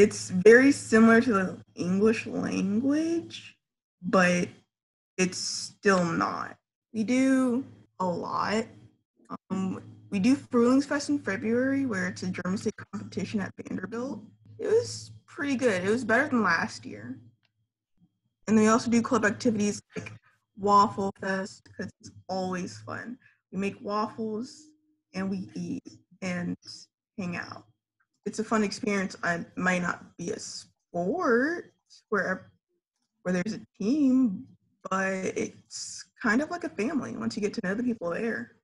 It's very similar to the English language, but it's still not. We do a lot. We do Frühlingsfest in February, where it's a German state competition at Vanderbilt. It was pretty good. It was better than last year. And then we also do club activities like Waffle Fest, because it's always fun. We make waffles and we eat and hang out. It's a fun experience. It might not be a sport where there's a team, but it's kind of like a family once you get to know the people there.